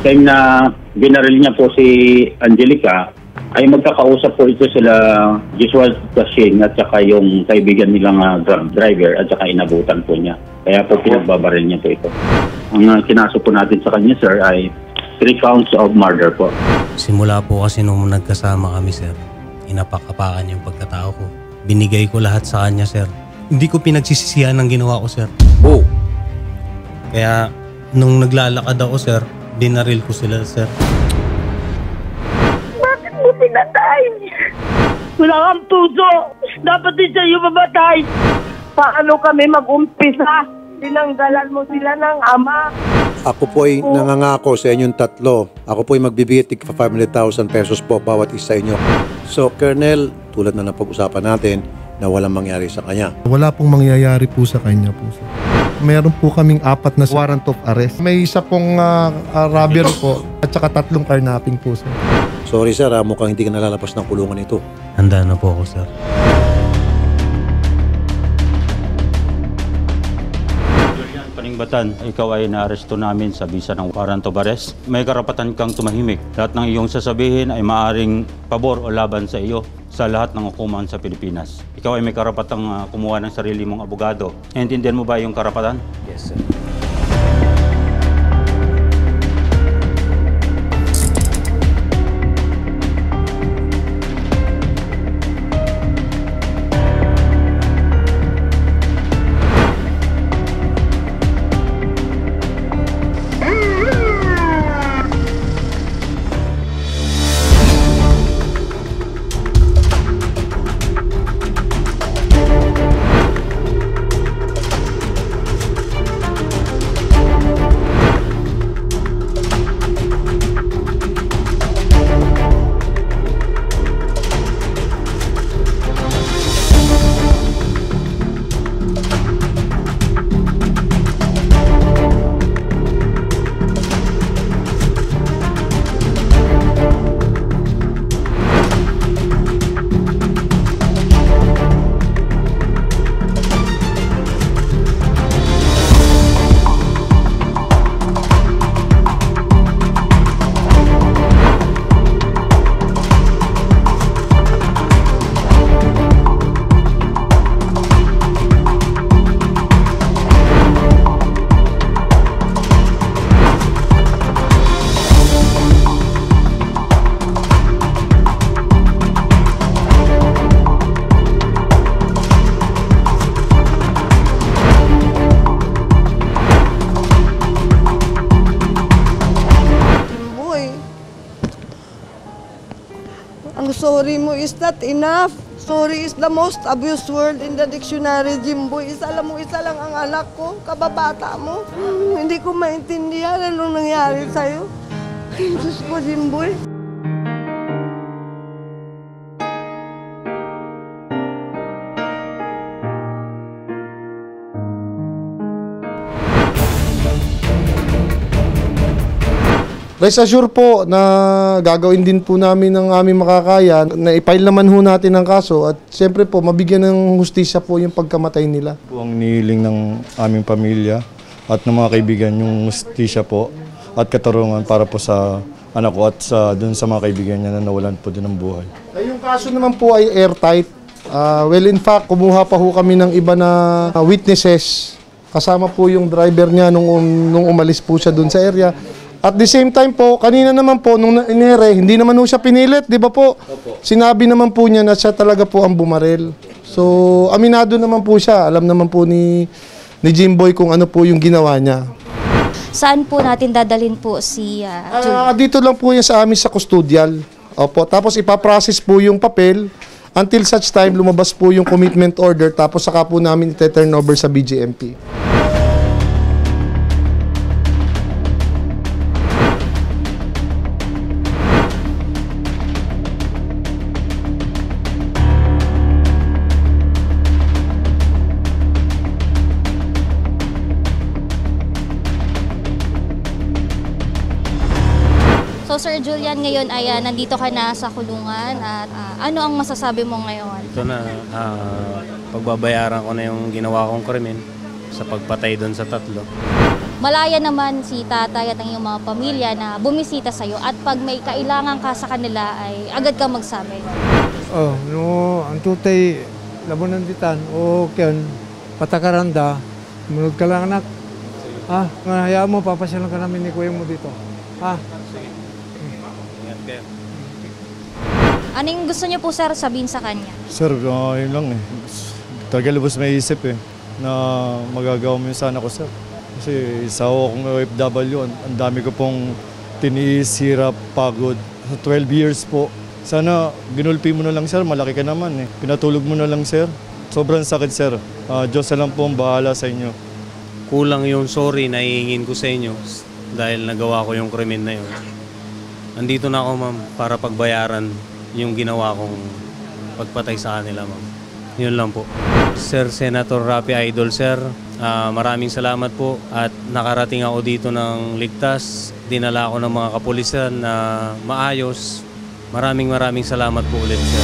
time na binaril niya po si Angelica, ay magkakausap po ito sila Joshua Tasing at saka yung kaibigan nilang drug driver at saka inabutan po niya. Kaya po pinagbabaril niya po ito. Ang kinaso po natin sa kanya, sir, ay 3 counts of murder po. Simula po kasi nung nagkasama kami, sir, inapakapakan yung pagkatao ko. Binigay ko lahat sa kanya, sir. Hindi ko pinagsisisihan ang ginawa ko, sir. Oh. Kaya nung naglalakad ako, sir, binaril ko sila, sir. Bakit mo pinatay? Wala kang puso. Dapat din sa'yo mamatay. Paano kami mag-umpisa? Tinanggalan mo sila ng ama. Ako po ay nangangako sa inyong tatlo. Ako po ay magbibigay tig 500,000 pesos po bawat isa inyo. So, Colonel, tulad na napag-usapan natin na walang mangyari sa kanya. Wala pong mangyayari po sa kanya po, sir. Meron po kaming 4 na warrant of arrest. May isa pong robbery po at saka 3 carnapping po, sir. Sorry, sir, mukhang hindi ka nalalabas ng kulungan ito. Handa na po ako, sir. Paningbatan, ikaw ay naaresto namin sa bisa ng warrant of arrest. May karapatan kang tumahimik. Lahat ng iyong sasabihin ay maaring pabor o laban sa iyo sa lahat ng hukuman sa Pilipinas. Ikaw ay may karapatang kumuha ng sarili mong abogado. Naintindihan mo ba yung karapatan? Yes, sir. Ang sorry mo is not enough. Sorry is the most abused word in the dictionary, Jimboy. Alam mo, isa lang ang anak ko, kababata mo. Hindi ko maintindihan anong nangyari sa'yo. Diyos ko, Jimboy. Rest assure po na gagawin din po namin ng aming makakaya na i-file naman ho natin ang kaso at siyempre po mabigyan ng hustisya po yung pagkamatay nila. Po ang nihiling ng aming pamilya at ng mga kaibigan yung hustisya po at katarungan para po sa anak ko at dun sa mga kaibigan niya na nawalan po din ng buhay. Yung kaso naman po ay airtight. Well, in fact, kumuha pa ho kami ng iba na witnesses. Kasama po yung driver niya nung umalis po siya dun sa area. At the same time po, kanina naman po, nung inere, hindi naman po siya pinilit, di ba po? Opo. Sinabi naman po niya na siya talaga po ang bumaril. So, aminado naman po siya. Alam naman po ni Jimboy kung ano po yung ginawa niya. Saan po natin dadalhin po si Julie? Dito lang po yan sa amin sa custodial. Opo. Tapos ipaprocess po yung papel until such time lumabas po yung commitment order tapos saka po namin ite-turn over sa BJMP. So Sir Julian, ngayon ay nandito ka na sa kulungan at ano ang masasabi mo ngayon? Ito na, pagbabayaran ko na yung ginawa kong krimen sa pagpatay doon sa 3. malaya naman si tatay at ang iyong mga pamilya na bumisita sa'yo at pag may kailangan ka sa kanila ay agad ka magsabi. No, ang tutay, labanan ditan, o kyan, patakaranda, munod ka lang anak. Hayaan mo, papasyalan ka namin ni kuya mo dito. Ano yung gusto niyo po, sir, sabihin sa kanya? Sir, yun lang eh. Talaga lubos may isip eh, na magagawa mo yung sana ko, sir. Kasi isa akong OFW, ang dami ko pong tiniis, hirap, pagod. 12 years po. Sana ginulpi mo na lang, sir, malaki ka naman eh. Pinatulog mo na lang, sir. Sobrang sakit, sir. Diyos na lang po ang bahala sa inyo. Kulang yung sorry na hihingin ko sa inyo dahil nagawa ko yung krimen na yun. Nandito na ako, ma'am, para pagbayaran yung ginawa kong pagpatay sa kanila, ma'am. Yun lang po. Sir Senator Rafi Idol, sir, maraming salamat po at nakarating ako dito ng ligtas. Dinala ako ng mga kapulisan na maayos. Maraming salamat po ulit, sir.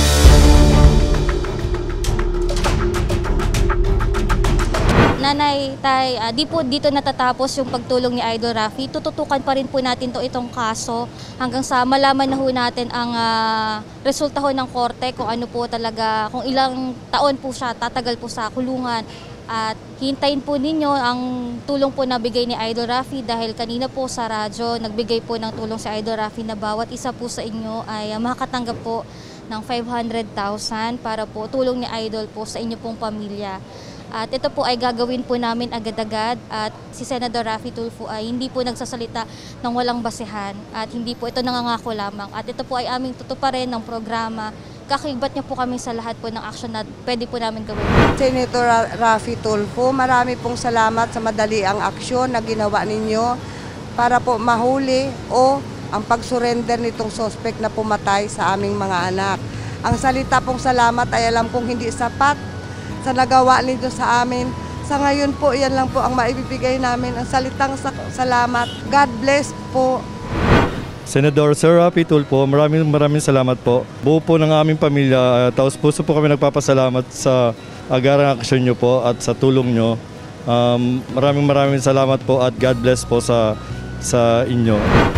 Nanay, tay, di po dito natatapos yung pagtulong ni Idol Rafi. Tututukan pa rin po natin itong kaso hanggang sa malaman na ho natin ang resulta ho ng korte kung ano po talaga, kung ilang taon po siya tatagal po sa kulungan. At hintayin po ninyo ang tulong po na bigay ni Idol Rafi dahil kanina po sa radyo nagbigay po ng tulong si Idol Rafi na bawat isa po sa inyo ay makatanggap po ng 500,000 para po tulong ni Idol po sa inyo pong pamilya. At ito po ay gagawin po namin agad-agad at si Senador Rafi Tulfo ay hindi po nagsasalita ng walang basehan at hindi po ito nangangako lamang. At ito po ay aming tutuparin ng programa. Kakaibat niya po kami sa lahat po ng aksyon na pwede po namin gawin. Senator Rafi Tulfo, marami pong salamat sa madali ang aksyon na ginawa ninyo para po mahuli o ang pag-surrender nitong suspect na pumatay sa aming mga anak. Ang salita pong salamat ay alam kong hindi sapat sa nagawa nito sa amin. Sa ngayon po, yan lang po ang maibibigay namin. Ang salitang salamat. God bless po. Senador Sir Rafi Tulfo, maraming salamat po. Buo po ng aming pamilya, taos puso po kami nagpapasalamat sa agarang aksyon nyo po at sa tulong nyo. Maraming salamat po at God bless po sa inyo.